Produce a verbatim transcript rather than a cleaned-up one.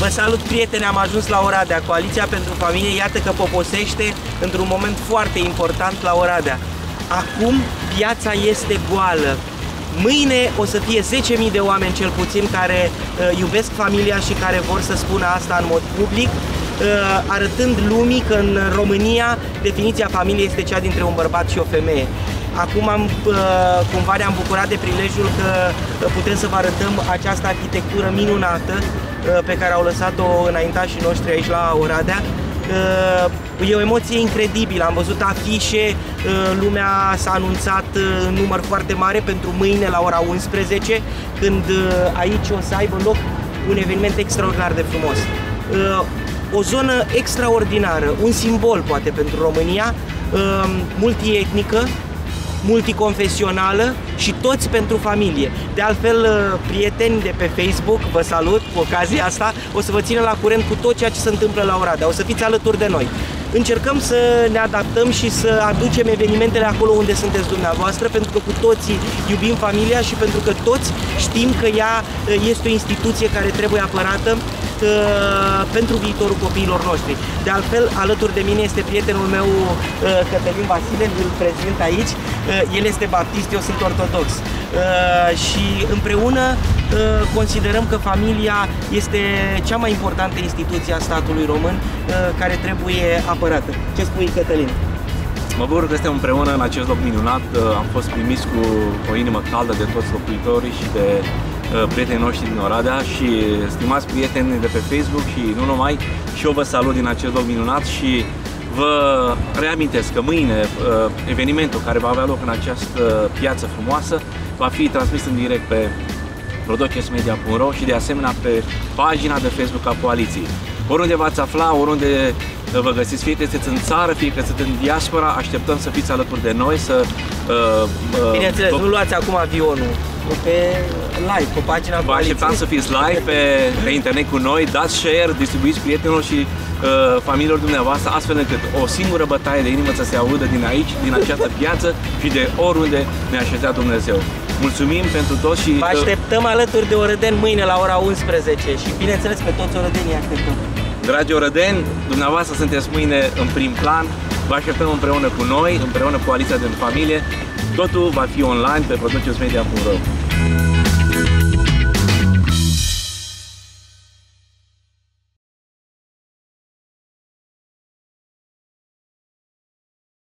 Vă salut, prieteni, am ajuns la Oradea. Coaliția pentru Familie, iată că poposește într-un moment foarte important la Oradea. Acum piața este goală. Mâine o să fie zece mii de oameni cel puțin care uh, iubesc familia și care vor să spună asta în mod public, uh, arătând lumii că în România definiția familiei este cea dintre un bărbat și o femeie. Acum am, uh, cumva ne-am bucurat de prilejul că putem să vă arătăm această arhitectură minunată uh, pe care au lăsat-o înaintașii noștri aici la Oradea. Uh, e o emoție incredibilă, am văzut afișe, uh, lumea s-a anunțat în uh, număr foarte mare pentru mâine la ora unsprezece, când uh, aici o să aibă loc un eveniment extraordinar de frumos. Uh, o zonă extraordinară, un simbol poate pentru România, uh, multietnică, multiconfesională și toți pentru familie. De altfel, prieteni de pe Facebook, vă salut cu ocazia asta, o să vă țină la curent cu tot ceea ce se întâmplă la Oradea. O să fiți alături de noi. Încercăm să ne adaptăm și să aducem evenimentele acolo unde sunteți dumneavoastră, pentru că cu toții iubim familia și pentru că toți știm că ea este o instituție care trebuie apărată pentru viitorul copiilor noștri. De altfel, alături de mine este prietenul meu Cătălin Vasile, îl prezint aici. El este baptist, eu sunt ortodox. Și împreună considerăm că familia este cea mai importantă instituție a statului român care trebuie apărată. Ce spui, Cătălin? Mă bucur că suntem împreună în acest loc minunat. Am fost primiți cu o inimă caldă de toți locuitorii și de prietenii noștri din Oradea și stimați prieteni de pe Facebook și nu numai, și eu vă salut din acest loc minunat și vă reamintesc că mâine evenimentul care va avea loc în această piață frumoasă va fi transmis în direct pe rodocesmedia punct ro și de asemenea pe pagina de Facebook a Coaliției. Oriunde v-ați afla, oriunde vă găsiți, fie că sunteți în țară, fie că sunteți în diaspora, așteptăm să fiți alături de noi, să... Uh, uh, Bineînțeles, nu luați acum avionul, pe live, pe pagina Coaliției. Vă așteptam să fiți live pe, pe internet cu noi, dați share, distribuiți prietenilor și uh, familiilor dumneavoastră, astfel încât o singură bătaie de inimă să se audă din aici, din această piață și de oriunde ne așeza Dumnezeu. Mulțumim pentru tot și... Vă așteptăm alături de orădeni mâine la ora unsprezece și bineînțeles pe toți orădenii așteptăm. Dragi orădeni, dumneavoastră sunteți mâine în prim plan, vă așteptăm împreună cu noi, împreună cu Coaliția de Familie. Totul va fi online pe rodocesmedia punct ro.